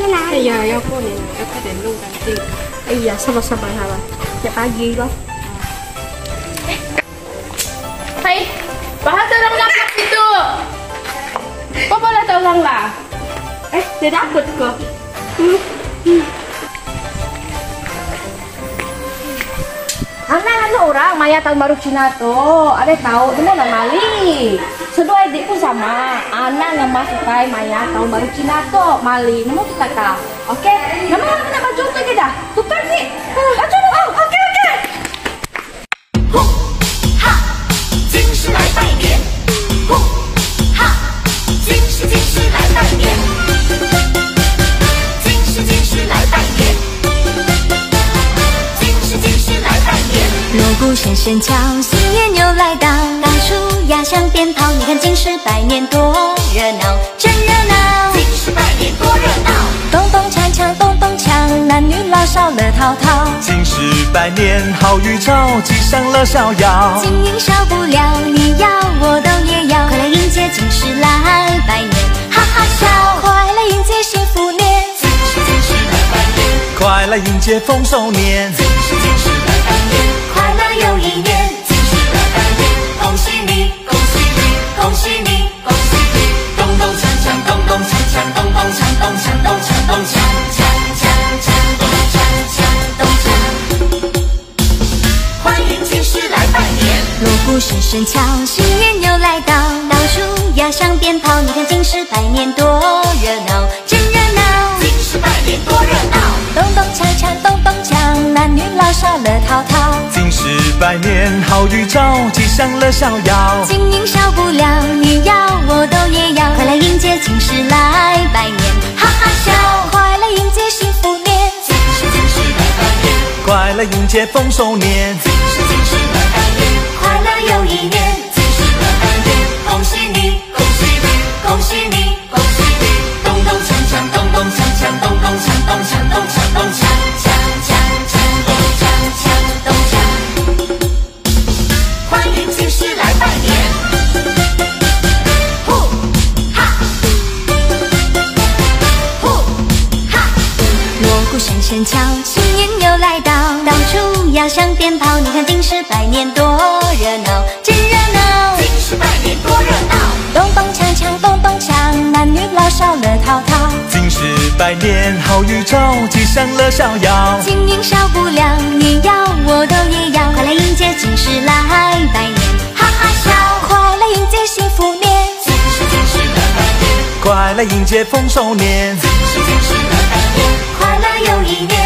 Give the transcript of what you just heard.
来。哎呀，要过年了，要快点弄干净。哎呀，sabar sabar. Ya pagi loh. Hai, bahas orang laptop itu. Kok boleh tolong lah? Dia dapat kok. Anak orang Maya tahun baru Cina tuh, ada tahu itu mana Mali. Sedua adik pun sama. Anak nama sukai Maya tahun baru Cina tuh Mali. Nama kita kah? Oke, nama baju tu kita. Tukar sih. Baju tu. Oke. 今时来拜年，今时来拜年，今时来拜年，今时来拜年。 锣鼓声声敲，新年又来到，到处压响鞭炮，你看今时拜年多热闹，真热闹。 今时拜年多热闹， 咚咚锵锵咚咚锵，男女老少乐淘淘。 今时拜年好预兆，吉祥乐逍遥。 金银少不了，你要我都也要，快来迎接今时来拜年，哈哈笑，快来迎接幸福年， 今时来拜年， 快来迎接丰收年， 今时来拜年， 快乐又一年， 今时来拜年，恭喜你，恭喜你，恭喜你，恭喜你，咚咚锵锵，咚咚锵锵，咚咚锵，咚锵咚锵咚锵锵锵锵，咚锵锵咚锵，欢迎今时来拜年。 锣鼓声声敲，新年又来到，到处压响鞭炮，你看今时拜年多热闹，真热闹。 今时拜年多热闹， 咚咚锵锵咚咚锵，男女老少乐淘淘。 今时拜年好预兆，吉祥乐逍遥。 金银少不了，你要我都也要，快来迎接今时来拜年，哈哈笑，快来迎接幸福年， 今时来拜年， 快来迎接丰收年， 今时来拜年， 快乐又一年， 今时来拜年，恭喜你，恭喜你，恭喜你，恭喜你，咚咚锵锵，咚咚锵锵，咚咚锵，咚锵咚锵咚锵锵锵锵，咚锵锵咚锵，欢迎今时来拜年。 锣鼓声声敲，新年又来到，到处压响鞭炮，你看今时拜年多热闹，真热闹。 今时拜年多热闹， 咚咚锵锵咚咚锵，男女老少乐淘淘。 今时拜年好预兆，吉祥乐逍遥。 金银少不了，你要我都也要，快来迎接今时来拜年，哈哈笑，快来迎接幸福年， 今时来拜年， 快来迎接丰收年， 今时来拜年， 快乐又一年。